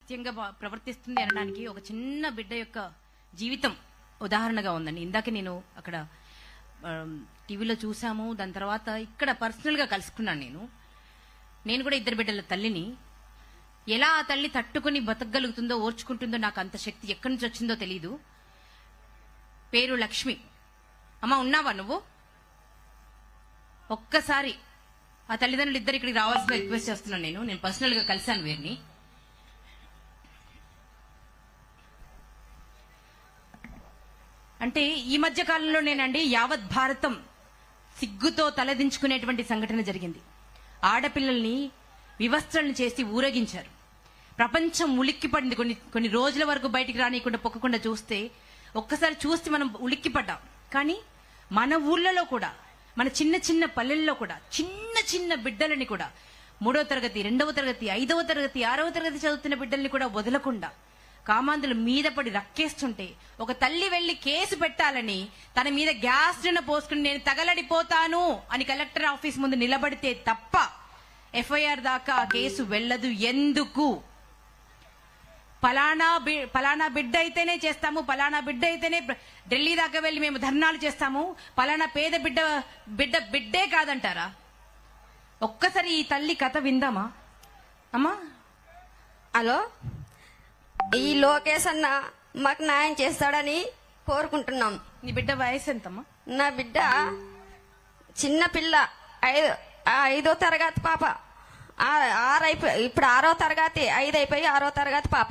కృత్యంగా ప్రవర్తిస్తుంది అనడానికి ఒక చిన్న బిడ్డ యొక్క జీవితం ఉదాహరణగా ఉందండి. ఇందాక నేను అక్కడ టీవీలో చూసాము, దాని తర్వాత ఇక్కడ పర్సనల్ గా కలుసుకున్నాను. నేను కూడా ఇద్దరు బిడ్డల తల్లిని. ఎలా ఆ తల్లి తట్టుకుని బతకగలుగుతుందో, ఓర్చుకుంటుందో నాకు అంత శక్తి ఎక్కడి నుంచి వచ్చిందో తెలీదు. పేరు లక్ష్మి. అమ్మ ఉన్నావా నువ్వు? ఒక్కసారి ఆ తల్లిదండ్రులు ఇద్దరు ఇక్కడికి రావాల్సిన రిక్వెస్ట్ చేస్తున్నాను. నేను పర్సనల్ గా కలిశాను వీరిని. అంటే ఈ మధ్య కాలంలోనేనండి యావత్ భారతం సిగ్గుతో తలదించుకునేటువంటి సంఘటన జరిగింది. ఆడపిల్లల్ని వివస్త్రలను చేసి ఊరేగించారు. ప్రపంచం ఉలిక్కిపడింది. కొన్ని రోజుల వరకు బయటికి రానియకుండా పొక్కకుండా చూస్తే ఒక్కసారి చూస్తే మనం ఉలిక్కిపడ్డాం. కానీ మన ఊర్లలో కూడా, మన చిన్న చిన్న పల్లెల్లో కూడా చిన్న చిన్న బిడ్డలని కూడా 3వ తరగతి, 2వ తరగతి, 5వ తరగతి, 6వ తరగతి చదువుతున్న బిడ్డల్ని కూడా వదలకుండా కామాంధులు మీద పడి రక్కేస్తుంటే ఒక తల్లి వెళ్లి కేసు పెట్టాలని తన మీద గ్యాస్ నిన్న పోసుకుని నేను తగలడిపోతాను అని కలెక్టర్ ఆఫీస్ ముందు నిలబడితే తప్ప ఎఫ్ఐఆర్ దాకా ఆ కేసు వెళ్లదు. ఎందుకు? పలానా బిడ్డ అయితేనే చేస్తాము, పలానా బిడ్డ అయితేనే ఢిల్లీ దాకా వెళ్లి మేము ధర్నాలు చేస్తాము, పలానా పేద బిడ్డే కాదంటారా? ఒక్కసారి ఈ తల్లి కథ విందామా అమ్మా? హలో, ఈ లోకేష్ అన్న మాకు న్యాయం చేస్తాడని కోరుకుంటున్నాం. నీ బిడ్డ వయసు ఎంతమ్మా? నా బిడ్డ చిన్న పిల్ల, 5వ తరగతి పాప. ఇప్పుడు 6వ తరగతి, 5 అయిపోయి 6వ తరగతి పాప.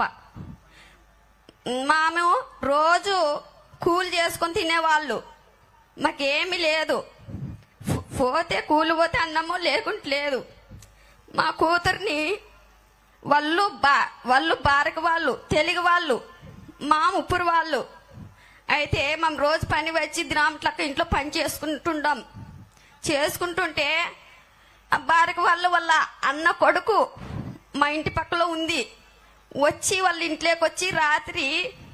మేము రోజు కూలి చేసుకొని తినేవాళ్ళు. మాకేమీ లేదు. పోతే కూలి పోతే అన్నము లేకుంటే లేదు. మా కూతుర్ని వాళ్ళు బారక వాళ్ళు, తెలుగు వాళ్ళు, మా ముప్పురు వాళ్ళు. అయితే మేము రోజు పని వచ్చి దినామట్లక్క ఇంట్లో పని చేసుకుంటుంటే ఆ బారక వాళ్ళ అన్న కొడుకు మా ఇంటి పక్కలో ఉంది. వచ్చి వాళ్ళ ఇంట్లోకి వచ్చి రాత్రి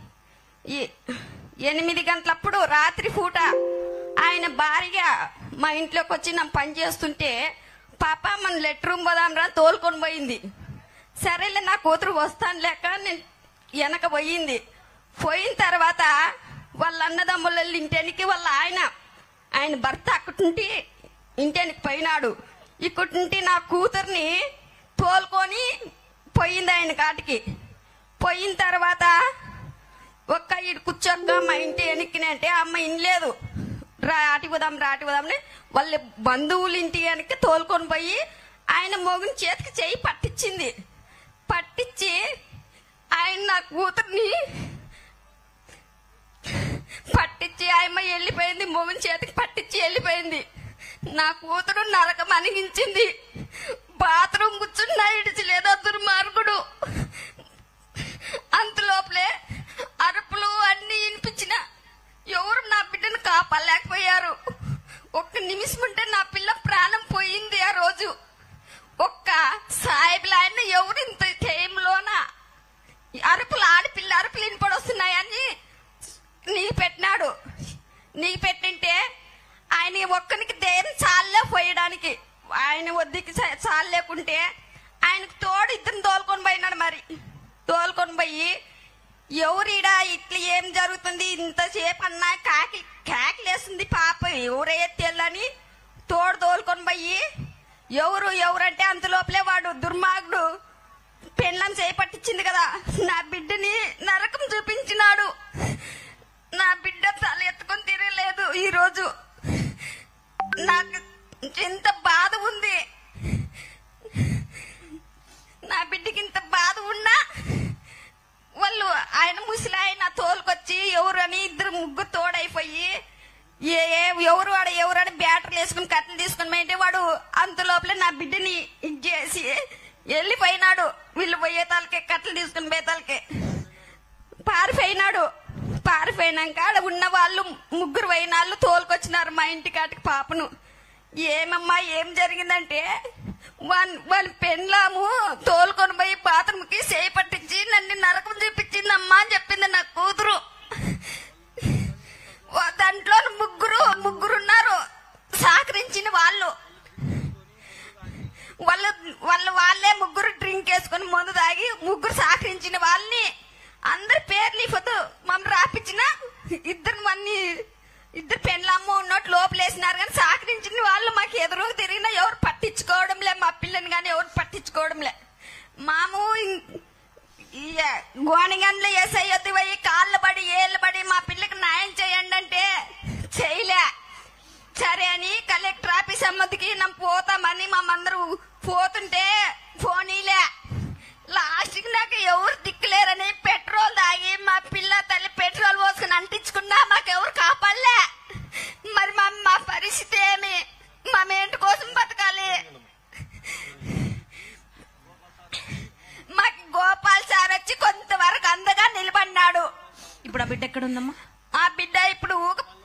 8 గంటలప్పుడు రాత్రి పూట ఆయన భార్య మా ఇంట్లోకి వచ్చి నా పని చేస్తుంటే పాప మన లెటర్ రూమ్ పోదాంరా తోలుకొని పోయింది. సరేలే నా కూతురు వస్తాను లేక నేను వెనక పోయింది. పోయిన తర్వాత వాళ్ళ అన్నదమ్ముల ఇంటికి వాళ్ళ ఆయన భర్త అక్కడుంటి ఇంటికి పోయినాడు. ఇక్కడుంటి నా కూతుర్ని తోలుకొని పోయింది ఆయన కాటికి. పోయిన తర్వాత ఒక్క ఇటు కూర్చోక్క మా ఇంటి వెనక్కినే అంటే అమ్మ ఇనలేదు. రాటి పోదాంని వాళ్ళ బంధువులు ఇంటి వెనక్కి తోలుకొని పోయి ఆయన మొగుని చేతికి చెయ్యి పట్టించి ఆయన నా కూతుర్ని పట్టించి ఆయమ్మ వెళ్ళిపోయింది. మొగుని చేతికి పట్టించి వెళ్ళిపోయింది. నా కూతురు నరకం అనిగించింది. బాత్రూమ్ కూర్చున్నా ఇడిచిలేదో దుర్మార్గుడు. అంతలోపలే అరుపులు అన్ని వినిపించిన ఎవరు నా బిడ్డను కాపాడలేకపోయారు. ఒక్క నిమిషం ఉంటే నా పిల్ల ప్రాణం పోయింది. ఆ రోజు ఒక్క సాయిబులు ఆయన ఎవరు ఇంత టైంలోన అరుపులు, ఆడపిల్ల అరుపులు వినపడొస్తున్నాయని నీకు పెట్టినాడు. నీకు పెట్టింటే ఆయన ఒక్కనికి ధైర్యం చాలే పోయడానికి. ఆయన వద్దకి చాలేకుంటే ఆయనకు తోడు ఇద్దరిని తోలుకొని పోయినాడు. మరి తోలుకొని పోయి ఎవరిడా ఇట్లా ఏం జరుగుతుంది ఇంతసేపు అన్నా కాకిలేస్తుంది పాప ఎవరే తెల్లని తోలుకొని పోయి ఎవరంటే అంతలోపలే వాడు దుర్మార్గుడు పెళ్ళని చేపట్టించింది కదా, నా బిడ్డని నరకం చూపించినాడు. నా బిడ్డ తల ఎత్తుకొని తిరగలేదు. ఈరోజు నాకు ఎంత బాధ ఉంది. నా బిడ్డకి ఇంత బాధ ఉన్నా వాళ్ళు ఆయన ముసలి ఆయన తోలుకొచ్చి ఎవరని 2-3 తోడైపోయి ఎవరు బ్యాటరీలు వేసుకుని కట్టలు తీసుకుని పోయింటే వాడు అంతలోపలే నా బిడ్డని ఇచ్చేసి వెళ్ళిపోయినాడు. వీళ్ళు పోయేతాలకే కట్టలు తీసుకుని పోయేతాలకే పారిపోయినాక ఉన్న వాళ్ళు 3 వైనాళ్ళు తోలుకొచ్చినారు మా ఇంటి కాటికి పాపను. ఏమమ్మా ఏం జరిగిందంటే వాళ్ళ పెళ్ళాము తోలుకొని పోయి బాత్రూమ్కి చేయి పట్టించి నన్ను నరకం చూపించిందమ్మా అని చెప్పింది నా కూతురు. దాంట్లో ముగ్గురున్నారు సహకరించిన వాళ్ళు. వాళ్ళే 3 డ్రింక్ వేసుకుని మందు తాగి 3 సహకరించి సహకరించిన వాళ్ళని అందరి పేర్లు ఇవ్వదు మమ్మల్ని రాపించిన ఇద్దరు పెళ్ళమ్మ ఉన్నట్టు లోపలేసినారు. కానీ సహకరించిన వాళ్ళు మాకు ఎదురుగా తిరిగినా ఎవరు పట్టించుకోవడంలే. మా పిల్లని కానీ ఎవరు పట్టించుకోవడంలే. మాము గోనగండ్ల ఎస్ఐ పోయి కాళ్ళు పడి ఏళ్ళు పడి మా పిల్లకి న్యాయం చేయండి అంటే చేయలే. సరే అని కలెక్టర్ ఆఫీస్ అమ్మదికి నమ్ము పోతామని మమ్మందరూ పోతుంటే పోనీలే. లాస్ట్కి నాకు ఎవరు దిక్కులేరని పెట్రోల్ తాగి మా పిల్ల తల్లి పెట్రోల్ పోసుకుని అంటించుకున్నా మాకెవరు కాపాడలే. మరి మా పరిస్థితి ఏమి? మా ఏంటి కోసం బతకాలి? మాకు గోపాల్ సార్ వచ్చి కొంతవరకు అందగా నిలబడినాడు. ఇప్పుడు ఆ బిడ్డ ఎక్కడ ఉందమ్మా? ఆ బిడ్డ ఇప్పుడు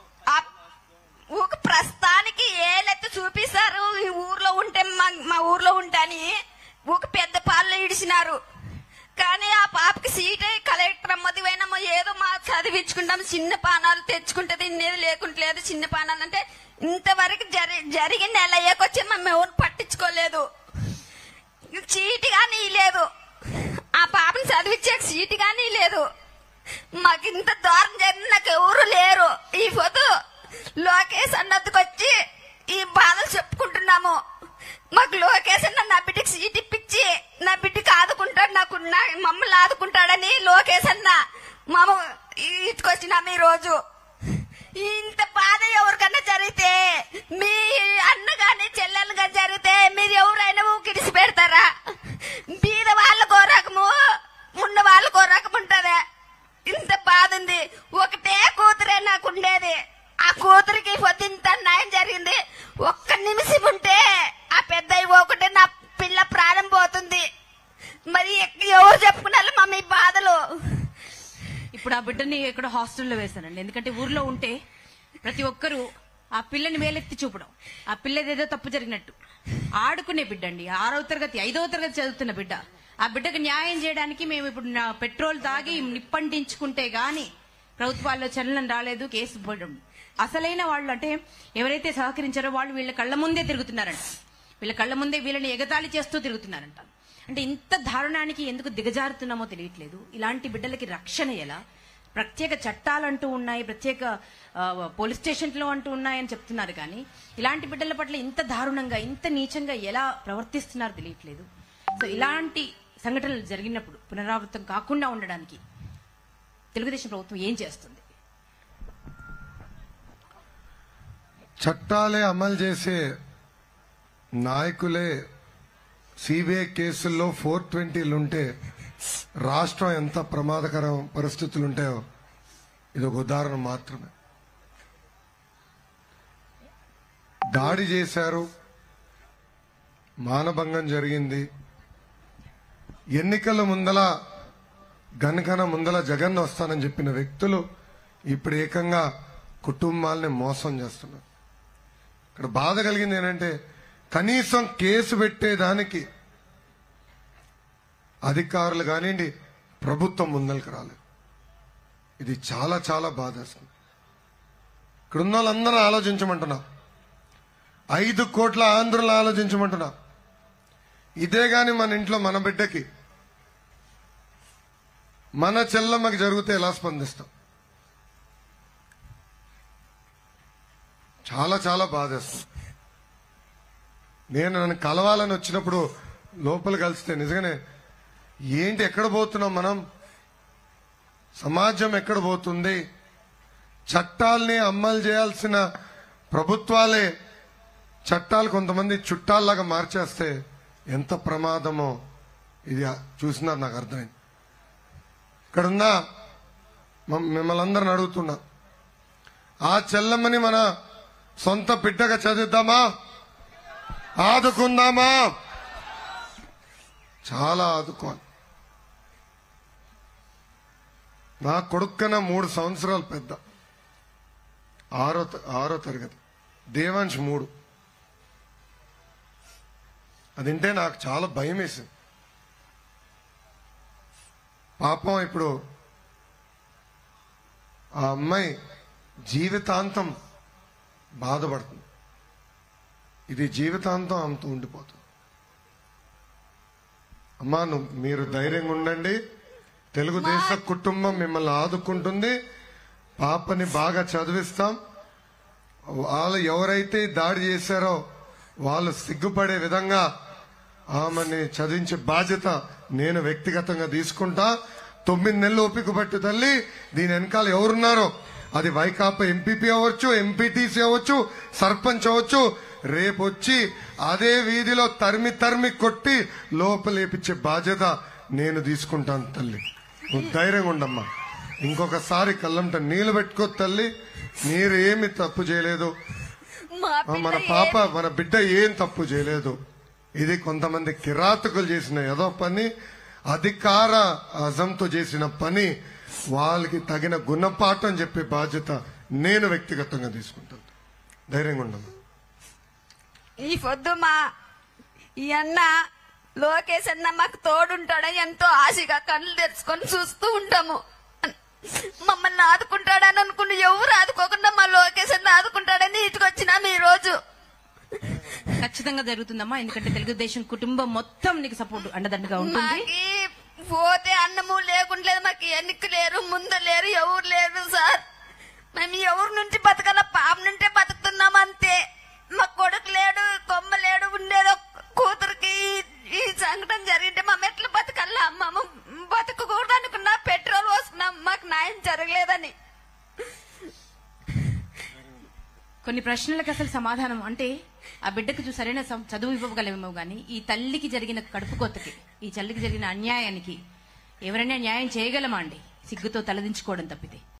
ఊక ప్రస్తుతానికి ఏలెత్తి చూపిస్తారు. ఈ ఊర్లో ఉంటే మా ఊర్లో ఉంటాని ఊక పెద్ద పాల్లో ఇడిచినారు. కానీ ఆ పాపకి సీట్ కలెక్టర్ అమ్మది పోయినామో ఏదో మా చదివించుకుంటాం. చిన్న పానాలు తెచ్చుకుంటే తినేది లేకుంటలేదు. చిన్న పానాలు అంటే ఇంతవరకు జరిగిన నెల అయ్యాకొచ్చి మేము ఎవరు పట్టించుకోలేదు. చీటి కానీ లేదు. ఆ పాపని చదివించే సీటు కానీ లేదు. మాకు ఇంత దారుణం జరిగింది నాకు ఎవరు లేరు. ఈ పొద్దు లోకేష్ అన్నట్టుకు వచ్చి ఈ బాధలు చెప్పుకుంటున్నాము. మాకు లోకేష్ అన్న నా బిడ్డకి సీట్ ఇప్పించి నా బిడ్డకి ఆదుకుంటాడు, మమ్మల్ని ఆదుకుంటాడని లోకేష్ అన్న మామ ఇటుకొచ్చినాము. ఈ రోజు ఇంత బాధ ఎవరికన్నా జరిగితే మీ అన్న గాని చెల్లెలు గాని జరిగితే మీరు ఎవరైనా ఊకిడిసి పెడతారా? బీద వాళ్ళకో రకము ఉన్న వాళ్ళకో రకం ఉంటదే. ఇంత బాధ ఉంది. ఒకటే కూతురే నాకు ఉండేది. ఆ కూతురికి ఇంత న్యాయం జరిగింది. ఒక్క నిమిషం ఉంటే ఆ పెద్ద ఒకటే నా పిల్ల ప్రాణం పోతుంది. మరి ఎవరు చెప్పుకున్నారు మా మీ బాధలు? ఇప్పుడు ఆ బిడ్డని ఎక్కడ హాస్టల్లో వేశానండి. ఎందుకంటే ఊర్లో ఉంటే ప్రతి ఒక్కరూ ఆ పిల్లని వేలెత్తి చూపడం, ఆ పిల్లదేదో తప్పు జరిగినట్టు. ఆడుకునే బిడ్డ అండి, 6వ తరగతి 5వ తరగతి చదువుతున్న బిడ్డ. ఆ బిడ్డకు న్యాయం చేయడానికి మేము ఇప్పుడు పెట్రోల్ తాగి నిప్పంటించుకుంటే గాని ప్రభుత్వాల్లో చలనం రాలేదు. కేసు పోవడం. అసలైన వాళ్ళు అంటే ఎవరైతే సహకరించారో వాళ్ళు వీళ్ళ కళ్ళ ముందే తిరుగుతున్నారంట. వీళ్ళ కళ్ళ ముందే వీళ్ళని ఎగతాళి చేస్తూ తిరుగుతున్నారంట. అంటే ఇంత దారుణానికి ఎందుకు దిగజారుతున్నామో తెలియట్లేదు. ఇలాంటి బిడ్డలకి రక్షణ ఎలా? ప్రత్యేక చట్టాలంటూ ఉన్నాయి, ప్రత్యేక పోలీస్ స్టేషన్లో అంటూ ఉన్నాయని చెప్తున్నారు. కానీ ఇలాంటి బిడ్డల పట్ల ఇంత దారుణంగా ఇంత నీచంగా ఎలా ప్రవర్తిస్తున్నారో తెలియట్లేదు. సో ఇలాంటి సంఘటనలు జరిగినప్పుడు పునరావృతం కాకుండా ఉండడానికి తెలుగుదేశం ప్రభుత్వం ఏం చేస్తుంది? చట్టాలే అమలు చేసే నాయకులే సిబిఐ కేసుల్లో 420లుంటే రాష్ట్రం ఎంత ప్రమాదకర పరిస్థితులు ఉంటాయో ఇది ఒక ఉదాహరణ మాత్రమే. దాడి చేశారు, మానభంగం జరిగింది. ఎన్నికల ముందల గనకన ముందల జగన్ వస్తానని చెప్పిన వ్యక్తులు ఇప్పుడు ఏకంగా కుటుంబాలని మోసం చేస్తున్నారు. ఇక్కడ బాధ కలిగింది ఏంటంటే కనీసం కేసు పెట్టేదానికి అధికారులు కానివ్వండి, ప్రభుత్వం ముందరికి రాలేదు. ఇది చాలా చాలా బాధేస్తుంది. ఇక్కడ ఉన్న వాళ్ళందరూ ఆలోచించమంటున్నా. 5 కోట్ల ఆంధ్రులు ఆలోచించమంటున్నా. ఇదే గాని మన ఇంట్లో మన బిడ్డకి మన చెల్లమ్మకి జరిగితే ఎలా స్పందిస్తాం? చాలా చాలా బాధేస్తుంది. నన్ను కలవాలని వచ్చినప్పుడు లోపల కలిస్తే నిజంగానే ఏంటి ఎక్కడ పోతున్నాం మనం, సమాజం ఎక్కడ పోతుంది, చట్టాల్ని అమలు చేయాల్సిన ప్రభుత్వాలే చట్టాలు కొంతమంది చుట్టాల్లాగా మార్చేస్తే ఎంత ప్రమాదమో ఇది చూసినారు. నాకు అర్థమైంది. ఇక్కడున్న మిమ్మల్ని అందరిని అడుగుతున్నా, ఆ చెల్లమ్మని మన సొంత బిడ్డగా చదివిద్దామా, ఆదుకుందామా? చాలా ఆదుకోవాలి. నా కొడుక్కన 3 సంవత్సరాలు పెద్ద, 6వ తరగతి, దేవాంశ్ 3. అదింటే నాకు చాలా భయం వేసింది. పాపం ఇప్పుడు ఆ అమ్మాయి జీవితాంతం బాధపడుతుంది. ఇది జీవితాంతం ఆమెతో ఉండిపోతుంది. అమ్మా మీరు ధైర్యంగా ఉండండి. తెలుగుదేశ కుటుంబం మిమ్మల్ని ఆదుకుంటుంది. పాపని బాగా చదివిస్తాం. వాళ్ళు ఎవరైతే దాడి చేశారో వాళ్ళు సిగ్గుపడే విధంగా ఆమెని చదివించే బాధ్యత నేను వ్యక్తిగతంగా తీసుకుంటా. 9 నెలలు ఓపిక పట్టు తల్లి. దీని వెనకాల ఎవరున్నారో అది వైకాపా ఎంపీపీ అవ్వచ్చు, ఎంపీటీసీ అవ్వచ్చు, సర్పంచ్ అవ్వచ్చు, రేపు వచ్చి అదే వీధిలో తరిమి కొట్టి లోపలేపించే బాధ్యత నేను తీసుకుంటాను తల్లి. నువ్వు ధైర్యంగా ఉండమ్మా. ఇంకొకసారి కళ్ళంట నీళ్లు పెట్టుకో తల్లి. మీరు ఏమి తప్పు చేయలేదు. మన బిడ్డ ఏం తప్పు చేయలేదు. ఇది కొంతమంది కిరాతకులు చేసిన ఏదో పని, అధికార అజంతో చేసిన పని. వాళ్ళకి తగిన గుణపాఠం చెప్పే బాధ్యత నేను వ్యక్తిగతంగా తీసుకుంటాను. ధైర్యంగా ఉండమ్మా. ఈ పొద్దు ఈ అన్న లోకేష్ అన్న మాకు తోడుంటాడని ఎంతో ఆశగా కళ్ళు తెరుచుకొని చూస్తూ ఉంటాము. మమ్మల్ని ఆదుకుంటాడని అనుకుని ఎవరు ఆదుకోకుండా మా లోకేష్ అన్న ఆదుకుంటాడని ఇటుకొచ్చినాం ఈ రోజు. ఖచ్చితంగా జరుగుతుందమ్మా. ఎందుకంటే తెలుగుదేశం కుటుంబం మొత్తం నీకు సపోర్ట్ అండదండగా ఉంటుంది. పోతే అన్నము లేకుండలేదు, మాకు ఎన్నిక లేరు, ముందు లేరు, ఎవరు లేరు సార్. మేము ఎవరి నుంచి బతకాల, పాప నుంటే బతుకుతున్నాం అంతే. మా కొడుకు లేడు, కొమ్మ లేడు, ఉండేదో కూతురికి ఈ సంఘటన జరిగింటే మేము ఎట్లా బతకల్లా? మేము బతకకూడదు అనుకున్నా, పెట్రోల్ పోసుకున్నాం, మాకు న్యాయం జరగలేదని. కొన్ని ప్రశ్నలకు అసలు సమాధానం అంటే ఆ బిడ్డకు సరైన చదువు ఇవ్వగలమేమో గానీ ఈ తల్లికి జరిగిన కడుపు కోతకి, ఈ తల్లికి జరిగిన అన్యాయానికి ఎవరైనా న్యాయం చేయగలమా అండి? సిగ్గుతో తలదించుకోవడం తప్పితే.